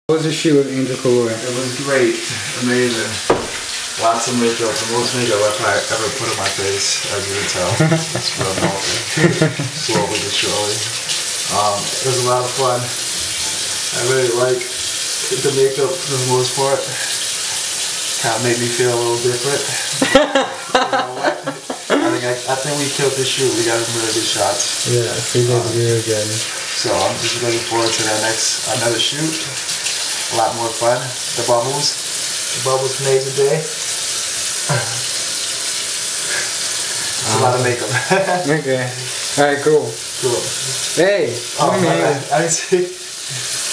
How was the shoot with Angel Perez? It was great, amazing. Lots of makeup, the most makeup I've ever put on my face, as you can tell. It's real melting, slowly but surely. It was a lot of fun. I really like the makeup for the most part. Kind of made me feel a little different. You know what? I think we killed the shoot. We got some really good shots. Yeah, we did really good. So I'm just looking forward to another shoot. A lot more fun. The bubbles made today. It's a lot of makeup. Okay. Alright, cool. Cool. Hey, I didn't see.